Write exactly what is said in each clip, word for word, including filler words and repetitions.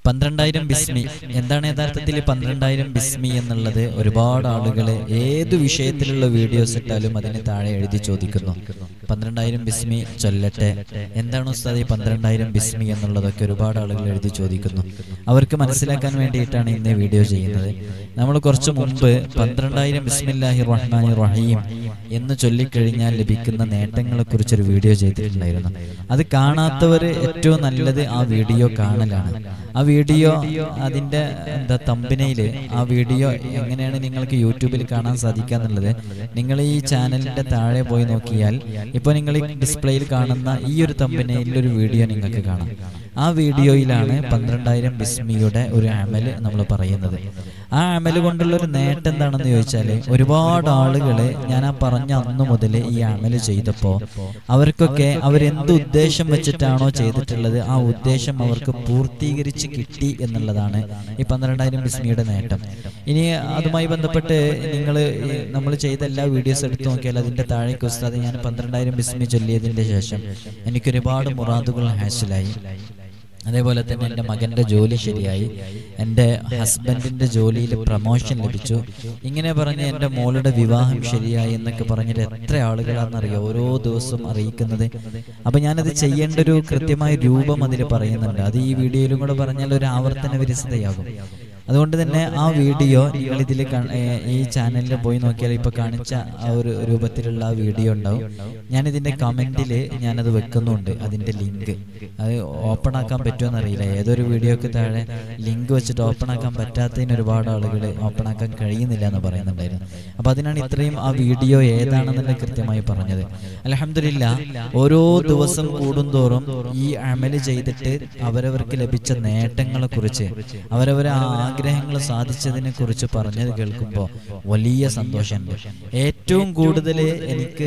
പന്ത്രണ്ടായിരം ബിസ്മി എന്താണ് യഥാർത്ഥത്തിൽ പന്ത്രണ്ടായിരം ബിസ്മി എന്നുള്ളത്? ഒരുപാട് ആളുകൾ ഏത് വിഷയത്തിലുള്ള വീഡിയോസ് ഇട്ടാലും അതിന് താഴെ എഴുതി ചോദിക്കുന്നു, പന്ത്രണ്ടായിരം ബിസ്മി ചൊല്ലട്ടെ, എന്താണ് ഉസ്താദ് ഈ പന്ത്രണ്ടായിരം ബിസ്മി എന്നുള്ളതൊക്കെ ഒരുപാട് ആളുകൾ എഴുതി ചോദിക്കുന്നു. അവർക്ക് മനസ്സിലാക്കാൻ വേണ്ടിയിട്ടാണ് ഇന്ന് വീഡിയോ ചെയ്യുന്നത്. നമ്മൾ കുറച്ച് മുമ്പ് പന്ത്രണ്ടായിരം ബിസ്മില്ലാഹിർ റഹ്മാനിർ റഹീം എന്ന് ചൊല്ലിക്കഴിഞ്ഞാൽ ലഭിക്കുന്ന നേട്ടങ്ങളെ കുറിച്ചൊരു വീഡിയോ ചെയ്തിട്ടുണ്ടായിരുന്നു. അത് കാണാത്തവർ ഏറ്റവും നല്ലത് ആ വീഡിയോ കാണലാണ്. ആ വീഡിയോ അതിൻ്റെ എന്താ തമ്പനയില് ആ വീഡിയോ എങ്ങനെയാണ് നിങ്ങൾക്ക് യൂട്യൂബിൽ കാണാൻ സാധിക്കുക എന്നുള്ളത് നിങ്ങൾ ഈ ചാനലിൻ്റെ താഴെ പോയി നോക്കിയാൽ ഇപ്പോൾ നിങ്ങൾ ഈ ഡിസ്പ്ലേയിൽ കാണുന്ന ഈ ഒരു തമ്പനയിൽ ഒരു വീഡിയോ നിങ്ങൾക്ക് കാണാം. ആ വീഡിയോയിലാണ് പന്ത്രണ്ടായിരം ബിസ്മിയുടെ ഒരു അമല് നമ്മൾ പറയുന്നത്. ആ അമല് കൊണ്ടുള്ള ഒരു നേട്ടം എന്താണെന്ന് ചോദിച്ചാൽ, ഒരുപാട് ആളുകൾ ഞാൻ ആ പറഞ്ഞ അന്നു മുതൽ ഈ അമല് ചെയ്തപ്പോൾ അവർക്കൊക്കെ അവരെന്ത് ഉദ്ദേശം വെച്ചിട്ടാണോ ചെയ്തിട്ടുള്ളത് ആ ഉദ്ദേശം അവർക്ക് പൂർത്തീകരിച്ച് കിട്ടി എന്നുള്ളതാണ് ഈ പന്ത്രണ്ടായിരം ബിസ്മിയുടെ നേട്ടം. ഇനി അതുമായി ബന്ധപ്പെട്ട് നിങ്ങൾ നമ്മൾ ചെയ്ത എല്ലാ വീഡിയോസ് എടുത്തു നോക്കിയാൽ അതിൻ്റെ താഴേക്ക് ഉസ്താദ് ഞാൻ പന്ത്രണ്ടായിരം ബിസ്മി ചൊല്ലിയതിൻ്റെ ശേഷം എനിക്കൊരുപാട് മുറാദുകൾ ഹാസിലായി, അതേപോലെ തന്നെ എൻ്റെ മകൻ്റെ ജോലി ശരിയായി, എൻ്റെ ഹസ്ബൻഡിൻ്റെ ജോലിയിൽ പ്രമോഷൻ ലഭിച്ചു, ഇങ്ങനെ പറഞ്ഞ് എൻ്റെ മോളുടെ വിവാഹം ശരിയായി എന്നൊക്കെ പറഞ്ഞിട്ട് എത്ര ആളുകളാണെന്നറിയാം ഓരോ ദിവസവും അറിയിക്കുന്നത്. അപ്പം ഞാനത് ചെയ്യേണ്ട ഒരു കൃത്യമായ രൂപം അതിൽ പറയുന്നുണ്ട്. അത് ഈ വീഡിയോയിലും കൂടെ പറഞ്ഞാൽ ഒരു ആവർത്തന വിരസതയാകും. അതുകൊണ്ട് തന്നെ ആ വീഡിയോ നിങ്ങൾ ഇതിൽ ഈ ചാനലിൽ പോയി നോക്കിയാൽ ഇപ്പോൾ കാണിച്ച ആ ഒരു രൂപത്തിലുള്ള ആ വീഡിയോ ഉണ്ടാവും. ഞാനിതിൻ്റെ കമൻറ്റിൽ ഞാനത് വെക്കുന്നുണ്ട്, അതിൻ്റെ ലിങ്ക്. അത് ഓപ്പൺ ആക്കാൻ പറ്റുമോ എന്നറിയില്ല, ഏതൊരു വീഡിയോക്ക് താഴെ ലിങ്ക് വെച്ചിട്ട് ഓപ്പൺ ആക്കാൻ പറ്റാത്തതിന് ഒരുപാട് ആളുകൾ ഓപ്പൺ ആക്കാൻ കഴിയുന്നില്ല എന്ന് പറയുന്നുണ്ടായിരുന്നു. അപ്പോൾ അതിനാണ് ഇത്രയും ആ വീഡിയോ ഏതാണെന്നുള്ള കൃത്യമായി പറഞ്ഞത്. അൽഹംദുലില്ലാ ഓരോ ദിവസം കൂടുന്തോറും ഈ അമല് ചെയ്തിട്ട് അവരവർക്ക് ലഭിച്ച നേട്ടങ്ങളെ കുറിച്ച് അവരവരെ ആഗ്രഹങ്ങൾ സാധിച്ചതിനെ കുറിച്ച് പറഞ്ഞത് കേൾക്കുമ്പോൾ വലിയ സന്തോഷമുണ്ട്. ഏറ്റവും കൂടുതൽ എനിക്ക്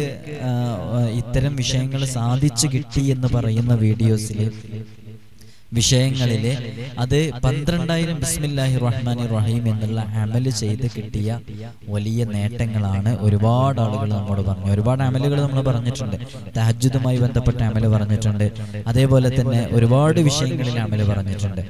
ഇത്തരം വിഷയങ്ങൾ സാധിച്ചു കിട്ടി എന്ന് പറയുന്ന വീഡിയോസിൽ വിഷയങ്ങളില് അത് പന്ത്രണ്ടായിരം ബിസ്മില്ലാഹിർ റഹ്മാനിർ റഹീം എന്നുള്ള അമല് ചെയ്ത് കിട്ടിയ വലിയ നേട്ടങ്ങളാണ്. ഒരുപാട് ആളുകൾ നമ്മോട് പറഞ്ഞു, ഒരുപാട് അമലുകൾ നമ്മൾ പറഞ്ഞിട്ടുണ്ട്. തഹജ്ജുദുമായി ബന്ധപ്പെട്ട അമല് പറഞ്ഞിട്ടുണ്ട്, അതേപോലെ തന്നെ ഒരുപാട് വിഷയങ്ങളിൽ അമല് പറഞ്ഞിട്ടുണ്ട്.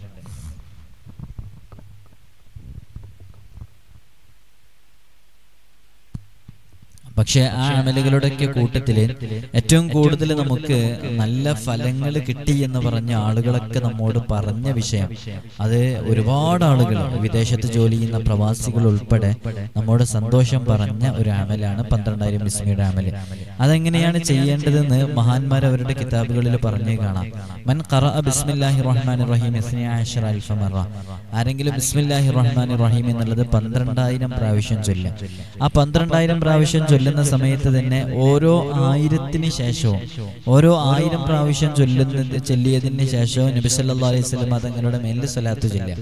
പക്ഷെ ആ അമലുകളുടെയൊക്കെ കൂട്ടത്തില് ഏറ്റവും കൂടുതൽ നമുക്ക് നല്ല ഫലങ്ങൾ കിട്ടി എന്ന് പറഞ്ഞ ആളുകളൊക്കെ നമ്മോട് പറഞ്ഞ വിഷയം, അത് ഒരുപാട് ആളുകൾ വിദേശത്ത് ജോലി ചെയ്യുന്ന പ്രവാസികൾ ഉൾപ്പെടെ നമ്മോട് സന്തോഷം പറഞ്ഞ ഒരു അമലാണ് പന്ത്രണ്ടായിരം ബിസ്മിയുടെ അമല്. അതെങ്ങനെയാണ് ചെയ്യേണ്ടതെന്ന് മഹാന്മാർ അവരുടെ കിതാബുകളിൽ പറഞ്ഞു കാണാം. മൻ ഖറഅ ബിസ്മില്ലാഹിർ റഹ്മാനിർ റഹീം ഇസ്നി അശറ അൽഫ മറ, ആരെങ്കിലും ബിസ്മില്ലാഹിർ റഹ്മാനിർ റഹീം എന്നുള്ളത് പന്ത്രണ്ടായിരം പ്രാവശ്യം ചൊല്ലും. ആ പന്ത്രണ്ടായിരം പ്രാവശ്യം ചൊല്ലുന്ന സമയത്ത് തന്നെ ഓരോ ആയിരത്തിന് ശേഷവും ഓരോ ആയിരം പ്രാവശ്യം ചൊല്ലുന്ന ചൊല്ലിയതിന് ശേഷവും നബി സല്ലല്ലാഹു അലൈഹി വസല്ലം തങ്ങളുടെ മേൽ സ്വലാത്ത് ചൊല്ലുക.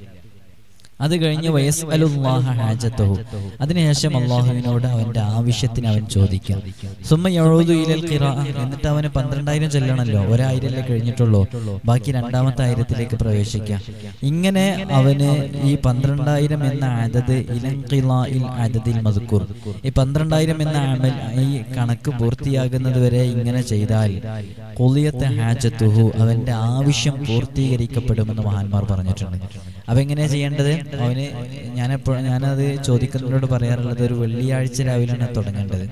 അത് കഴിഞ്ഞ് വയസ്അലുല്ലാഹ ഹാജതഹു, അതിനുശേഷം അള്ളാഹുവിനോട് അവന്റെ ആവശ്യത്തിന് അവൻ ചോദിക്കാം. സുമ്മ യഊദു ഇലൽ ഖിറാഅ, എന്നിട്ട് അവന് പന്ത്രണ്ടായിരം ചൊല്ലണമല്ലോ, ഒരായിരല്ലേ കഴിഞ്ഞിട്ടുള്ളൂ, ബാക്കി രണ്ടാമത്തെ ആയിരത്തിലേക്ക് പ്രവേശിക്കാം. ഇങ്ങനെ അവന് ഈ പന്ത്രണ്ടായിരം എന്ന അദദ് ഇലൻഖിലാഇൽ അദദിൽ മദ്കൂർ, ഈ പന്ത്രണ്ടായിരം എന്ന അമൽ ഈ കണക്ക് പൂർത്തിയാകുന്നത് വരെ ഇങ്ങനെ ചെയ്താൽ ഖുളിയത ഹാജതുഹു, അവന്റെ ആവശ്യം പൂർത്തീകരിക്കപ്പെടുമെന്ന് മഹാന്മാർ പറഞ്ഞിട്ടുണ്ട്. അപ്പൊ എങ്ങനെയാ ചെയ്യേണ്ടത്? അവന് ഞാനെപ്പോഴും ഞാനത് ചോദിക്കുന്നവരോട് പറയാറുള്ളത്, ഒരു വെള്ളിയാഴ്ച രാവിലെയാണ് തുടങ്ങേണ്ടത്.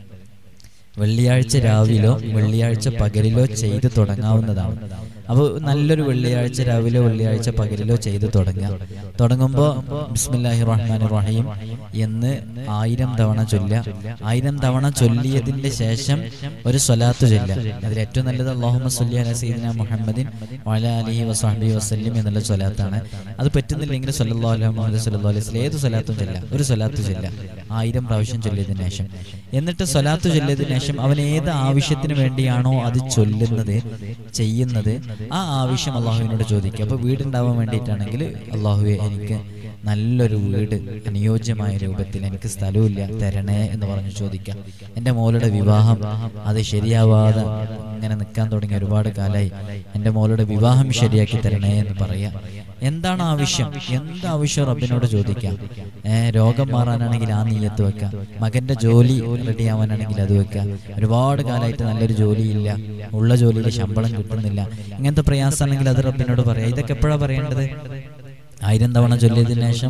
വെള്ളിയാഴ്ച രാവിലോ വെള്ളിയാഴ്ച പകലിലോ ചെയ്ത് തുടങ്ങാവുന്നതാണ്. അപ്പോൾ നല്ലൊരു വെള്ളിയാഴ്ച രാവിലെ വെള്ളിയാഴ്ച പകലിലോ ചെയ്ത് തുടങ്ങുക. തുടങ്ങുമ്പോൾ ബിസ്മില്ലാഹിർ റഹ്മാനിർ റഹീം എന്ന് ആയിരം തവണ ചൊല്ലുക. ആയിരം തവണ ചൊല്ലിയതിൻ്റെ ശേഷം ഒരു സ്വലാത്ത് ചൊല്ലുക. അതിൽ ഏറ്റവും നല്ലത് അല്ലാഹുമ്മ സ്വല്ലി അലാ സയ്യിദിനാ മുഹമ്മദിൻ വഅലാ ആലിഹി വസഹ്ബിഹി വസല്ലം എന്നുള്ള സ്വലാത്താണ്. അത് പറ്റുന്നില്ലെങ്കിൽ സല്ലല്ലാഹു അലൈഹി മുഹമ്മദ് സല്ലല്ലാഹു അലൈഹി വസല്ലം ഏത് സ്വലാത്തും ചൊല്ലുക. ഒരു സ്വലാത്ത് ചൊല്ലുക ആയിരം പ്രാവശ്യം ചൊല്ലിയതിന് ശേഷം. എന്നിട്ട് സ്വലാത്ത് ചൊല്ലിയതിന് ശേഷം അവൻ ഏത് ആവശ്യത്തിന് വേണ്ടിയാണോ അത് ചൊല്ലുന്നത് ചെയ്യുന്നത് ആ ആവശ്യം അള്ളാഹുവിനോട് ചോദിക്കുക. അപ്പോൾ വീടുണ്ടാവാൻ വേണ്ടിയിട്ടാണെങ്കിൽ അള്ളാഹുവെ എനിക്ക് നല്ലൊരു വീട് അനുയോജ്യമായ രൂപത്തിൽ എനിക്ക് സ്ഥലമില്ല തരണേ എന്ന് പറഞ്ഞ് ചോദിക്കാം. എൻ്റെ മോളുടെ വിവാഹം അത് ശരിയാവാതെ ഇങ്ങനെ നിൽക്കാൻ തുടങ്ങി ഒരുപാട് കാലമായി. എൻ്റെ മോളുടെ വിവാഹം ശരിയാക്കി തരണേ എന്ന് പറയാം. എന്താണ് ആവശ്യം? എന്ത് ആവശ്യം റബ്ബിനോട് ചോദിക്കാം. ഏഹ് രോഗം മാറാനാണെങ്കിൽ ആ നീയത്ത് വെക്കാം. മകന്റെ ജോലി റെഡിയാവാനാണെങ്കിൽ അത് വെക്കാം. ഒരുപാട് കാലമായിട്ട് നല്ലൊരു ജോലിയില്ല, ഉള്ള ജോലിയിൽ ശമ്പളം കിട്ടുന്നില്ല, ഇങ്ങനത്തെ പ്രയാസമാണെങ്കിൽ അത് റബ്ബിനോട് പറയാം. ഇതൊക്കെ എപ്പോഴാണ് പറയേണ്ടത്? ആയിരം തവണ ചൊല്ലിയതിനു ശേഷം,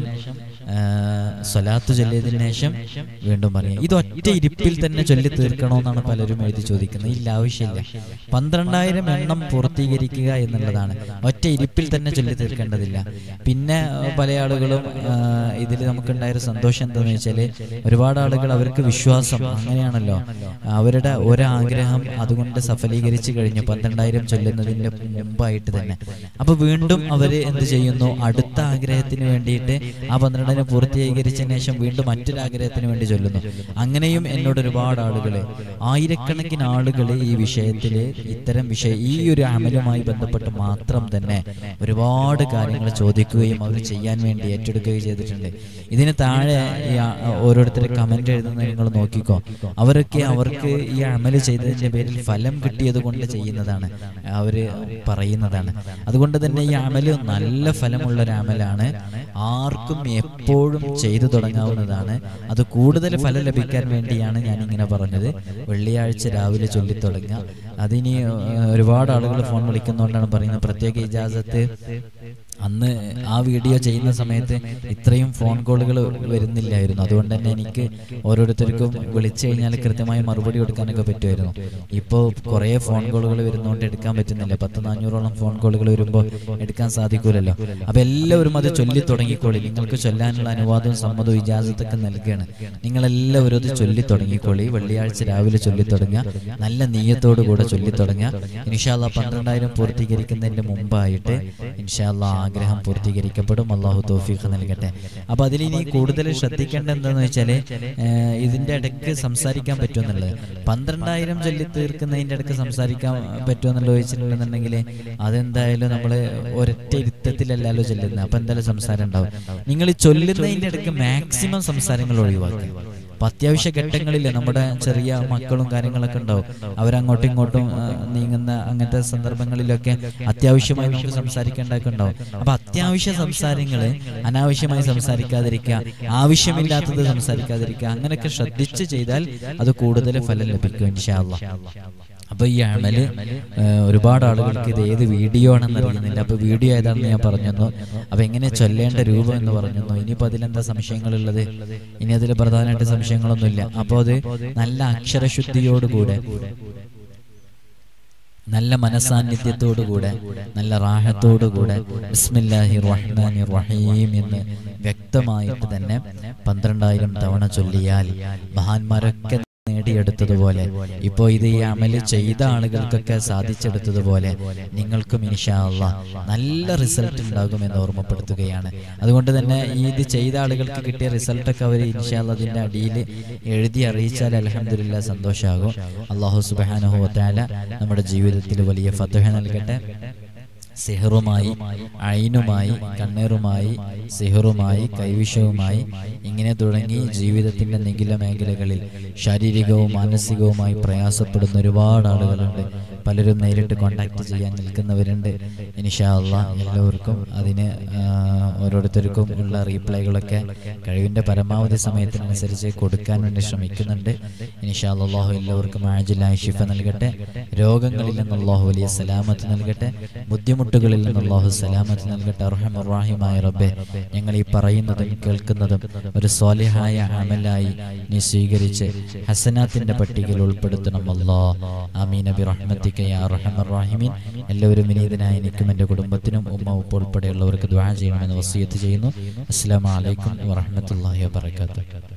സ്വലാത്ത് ചൊല്ലിയതിനു ശേഷം വീണ്ടും പറയാം. ഇത് ഒറ്റ ഇരിപ്പിൽ തന്നെ ചൊല്ലി തീർക്കണമെന്നാണ് പലരും എഴുതി ചോദിക്കുന്നത്. ഇല്ല, ആവശ്യമില്ല. പന്ത്രണ്ടായിരം എണ്ണം പൂർത്തീകരിക്കുക എന്നുള്ളതാണ്. ഒറ്റ ഇരിപ്പിൽ തന്നെ ചൊല്ലി തീർക്കേണ്ടതില്ല. പിന്നെ പല ആളുകളും ഇതിൽ നമുക്കുണ്ടായൊരു സന്തോഷം എന്താണെന്ന് വെച്ചാൽ, ഒരുപാട് ആളുകൾ അവർക്ക് വിശ്വാസം അങ്ങനെയാണല്ലോ, അവരുടെ ഒരാഗ്രഹം അതുകൊണ്ട് സഫലീകരിച്ചു കഴിഞ്ഞു പന്ത്രണ്ടായിരം ചൊല്ലുന്നതിൻ്റെ മുമ്പായിട്ട് തന്നെ. അപ്പൊ വീണ്ടും അവര് എന്ത് ചെയ്യുന്നു? അടുത്ത ആഗ്രഹത്തിന് വേണ്ടിയിട്ട് ആ പന്ത്രണ്ടായിരം പൂർത്തീകരിച്ചതിന് ശേഷം വീണ്ടും മറ്റൊരു ആഗ്രഹത്തിന് വേണ്ടി ചൊല്ലുന്നു. അങ്ങനെയും എന്നോട് ഒരുപാട് ആളുകൾ, ആയിരക്കണക്കിന് ആളുകൾ ഈ വിഷയത്തില് ഇത്തരം വിഷയം ഈ ഒരു അമലുമായി ബന്ധപ്പെട്ട് മാത്രം തന്നെ ഒരുപാട് കാര്യങ്ങൾ ചോദിക്കുകയും അവർ ചെയ്യാൻ വേണ്ടി ഏറ്റെടുക്കുകയും ചെയ്തിട്ടുണ്ട്. ഇതിന് താഴെ ഈ ഓരോരുത്തരെ കമന്റ് എഴുതുന്നത് നിങ്ങൾ നോക്കിക്കോ. അവരൊക്കെ അവർക്ക് ഈ അമല് ചെയ്തതിന്റെ പേരിൽ ഫലം കിട്ടിയത് കൊണ്ട് ചെയ്യുന്നതാണ്, അവര് പറയുന്നതാണ്. അതുകൊണ്ട് തന്നെ ഈ അമല് നല്ല ഫലമുള്ള ഒരു അമലാണ്. ആർക്കും എപ്പോഴും ചെയ്തു തുടങ്ങാവുന്നതാണ്. അത് കൂടുതൽ ഫലം ലഭിക്കാൻ വേണ്ടിയാണ് ഞാനിങ്ങനെ പറഞ്ഞത്. വെള്ളിയാഴ്ച രാവിലെ ചൊല്ലിത്തുടങ്ങുക. അതിനി ഒരുപാട് ആളുകൾ ഫോൺ വിളിക്കുന്നതുകൊണ്ടാണ് പറയുന്നത്. പ്രത്യേക ഇജാസത്ത് അന്ന് ആ വീഡിയോ ചെയ്യുന്ന സമയത്ത് ഇത്രയും ഫോൺ കോളുകൾ വരുന്നില്ലായിരുന്നു. അതുകൊണ്ട് തന്നെ എനിക്ക് ഓരോരുത്തർക്കും വിളിച്ചു കഴിഞ്ഞാൽ കൃത്യമായി മറുപടി കൊടുക്കാനൊക്കെ പറ്റുമായിരുന്നു. ഇപ്പോൾ കുറേ ഫോൺ കോളുകൾ വരുന്നതുകൊണ്ട് എടുക്കാൻ പറ്റുന്നില്ല. പത്ത് നാനൂറോളം ഫോൺ കോളുകൾ വരുമ്പോൾ എടുക്കാൻ സാധിക്കൂലല്ലോ. അപ്പൊ എല്ലാവരും അത് ചൊല്ലി തുടങ്ങിക്കോളി. നിങ്ങൾക്ക് ചൊല്ലാനുള്ള അനുവാദവും സമ്മതവും ഇജാസത്തൊക്കെ നൽകുകയാണ്. നിങ്ങളെല്ലാവരും അത് ചൊല്ലി തുടങ്ങിക്കോളി. വെള്ളിയാഴ്ച രാവിലെ ചൊല്ലി തുടങ്ങുക. നല്ല നീയത്തോടു കൂടെ ചൊല്ലി തുടങ്ങുക. ഇൻഷാ അല്ലാഹ് പന്ത്രണ്ടായിരം പൂർത്തീകരിക്കുന്നതിന്റെ മുമ്പായിട്ട് ഇൻഷാ അല്ലാഹ് ആഗ്രഹം പൂർത്തീകരിക്കപ്പെടും. അള്ളാഹു തൗഫീഖ് നൽകട്ടെ. അപ്പൊ അതിലിനി കൂടുതൽ ശ്രദ്ധിക്കേണ്ട എന്താന്ന് വെച്ചാല്, ഇതിന്റെ ഇടയ്ക്ക് സംസാരിക്കാൻ പറ്റുമെന്നുള്ളത്. പന്ത്രണ്ടായിരം ചൊല്ലി തീർക്കുന്നതിന്റെ ഇടയ്ക്ക് സംസാരിക്കാൻ പറ്റുമെന്നുള്ളത് ചോദിച്ചിട്ടുണ്ടെന്നുണ്ടെങ്കിൽ അതെന്തായാലും നമ്മള് ഒരൊറ്റ ഇരുത്തത്തിലല്ലല്ലോ ചൊല്ലുന്നത്. അപ്പൊ എന്തായാലും സംസാരം ഉണ്ടാവും. നിങ്ങൾ ചൊല്ലുന്നതിന്റെ ഇടയ്ക്ക് മാക്സിമം സംസാരങ്ങൾ ഒഴിവാക്കുക. അപ്പൊ അത്യാവശ്യ ഘട്ടങ്ങളില്ലേ, നമ്മുടെ ചെറിയ മക്കളും കാര്യങ്ങളൊക്കെ ഉണ്ടാവും, അവരങ്ങോട്ടും ഇങ്ങോട്ടും നീങ്ങുന്ന അങ്ങനത്തെ സന്ദർഭങ്ങളിലൊക്കെ അത്യാവശ്യമായി നമുക്ക് സംസാരിക്കേണ്ടതൊക്കെ ഉണ്ടാവും. അപ്പൊ അത്യാവശ്യ സംസാരങ്ങള് അനാവശ്യമായി സംസാരിക്കാതിരിക്കുക, ആവശ്യമില്ലാത്തത് സംസാരിക്കാതിരിക്കുക, അങ്ങനെയൊക്കെ ശ്രദ്ധിച്ച് ചെയ്താൽ അത് കൂടുതൽ ഫലം ലഭിക്കും ഇൻഷാ അല്ലാഹ്. അപ്പൊ ഈ അമല് ഒരുപാട് ആളുകൾക്ക് ഇത് ഏത് വീഡിയോ ആണെന്ന് അറിയുന്നില്ല. അപ്പൊ വീഡിയോ ഏതാണെന്ന് ഞാൻ പറഞ്ഞു. അപ്പൊ എങ്ങനെ ചൊല്ലേണ്ട രൂപം എന്ന് പറഞ്ഞു. ഇനിയിപ്പോ അതിലെന്താ സംശയങ്ങളുള്ളത്? ഇനി അതിൽ പ്രധാനമായിട്ട് സംശയങ്ങളൊന്നുമില്ല. അപ്പൊ അത് നല്ല അക്ഷരശുദ്ധിയോടുകൂടെ, നല്ല മനസാന്നിധ്യത്തോടുകൂടെ, നല്ല റാഹത്തോടുകൂടെ ബിസ്മില്ലാഹിർ റഹ്മാനിർ റഹീം എന്ന് വ്യക്തമായിട്ട് തന്നെ പന്ത്രണ്ടായിരം തവണ ചൊല്ലിയാൽ മഹാന്മാരൊക്കെ നേടിയെടുത്തതുപോലെ, ഇപ്പോ ഇത് ഈ അമല് ചെയ്ത ആളുകൾക്കൊക്കെ സാധിച്ചെടുത്തതുപോലെ നിങ്ങൾക്കും ഇൻഷാ അല്ലാഹ് നല്ല റിസൾട്ട് ഉണ്ടാകുമെന്ന് ഓർമ്മപ്പെടുത്തുകയാണ്. അതുകൊണ്ട് തന്നെ ഇത് ചെയ്ത ആളുകൾക്ക് കിട്ടിയ റിസൾട്ടൊക്കെ അവർ ഇൻഷാ അല്ലാഹ് അതിന്റെ അടിയിൽ എഴുതി അറിയിച്ചാൽ അൽഹംദുലില്ലാഹ് സന്തോഷമാകും. അല്ലാഹു സുബ്ഹാനഹു വ തആല നമ്മുടെ ജീവിതത്തിൽ വലിയ ഫത്ഹ് നൽകട്ടെ. സിഹറുമായി, ഐനുമായി, കണ്ണീറുമായി, സിഹറുമായി, കൈവിഷവുമായി, ഇങ്ങനെ തുടങ്ങി ജീവിതത്തിന്റെ നിഖില മേഖലകളിൽ ശാരീരികവും മാനസികവുമായി പ്രയാസപ്പെടുന്ന ഒരുപാട് ആളുകളുണ്ട്. പലരും നേരിട്ട് കോണ്ടാക്ട് ചെയ്യാൻ നിൽക്കുന്നവരുണ്ട്. ഇൻഷാ അല്ലാഹ് എല്ലാവർക്കും അതിന് ഓരോരുത്തർക്കും ഉള്ള റീപ്ലൈകളൊക്കെ കഴിവിന്റെ പരമാവധി സമയത്തിനനുസരിച്ച് കൊടുക്കാൻ വേണ്ടി ശ്രമിക്കുന്നുണ്ട്. ഇൻഷാ അല്ലാഹ് എല്ലാവർക്കും ആജിലായ ശിഫ നൽകട്ടെ. രോഗങ്ങളിൽ നിന്ന് അല്ലാഹു വലിയ സലാമത്ത് നൽകട്ടെ. ബുദ്ധിമുട്ടുകളിൽ നിന്ന് അല്ലാഹു സലാമത്ത് നൽകട്ടെ. അർഹമർ റഹീമായ റബ്ബേ, ഞങ്ങൾ ഈ പറയുന്നതും കേൾക്കുന്നതും ഒരു സ്വാലിഹായ അമലായി നീ സ്വീകരിച്ച് ഹസനാത്തിന്റെ പട്ടികയിൽ ഉൾപ്പെടുത്തണം അല്ലാഹ്. ആമീൻ ബിറഹ്മതിക യാ അർഹമർ റഹീമീൻ. എല്ലാവരും വിനീതനായി എനിക്കും എൻ്റെ കുടുംബത്തിനും ഉമ്മ ഉപ്പ ഉൾപ്പെടെയുള്ളവർക്ക് ദുആ ചെയ്യണമെന്ന് വസിയത്ത് ചെയ്യുന്നു. അസ്സലാമു അലൈക്കും വറഹ്മത്തുള്ളാഹി വബറകാതുഹു.